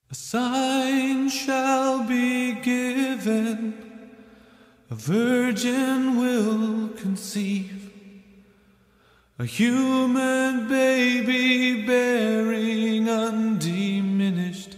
A sign shall be given, a virgin will conceive, a human baby bearing undiminished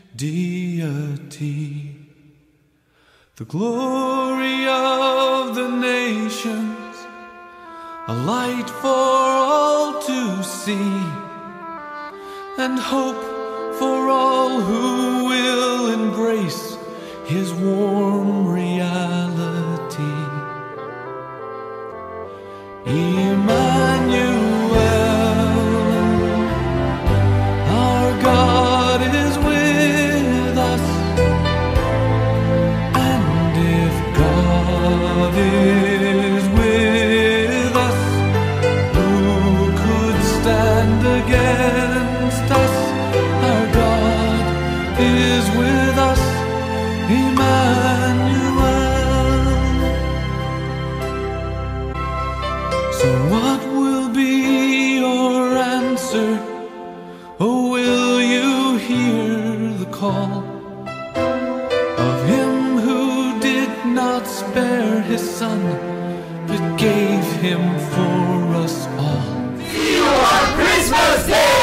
deity. The glory of the nations, a light for all to see, and hope for all who will embrace His warm reality. Emmanuel, our God is with us, and if God is with us, who could stand against us? Our God is with us, Emmanuel. So what will be your answer? Oh, will you hear the call of Him who did not spare His Son, but gave Him for us all? You are Christmas Day!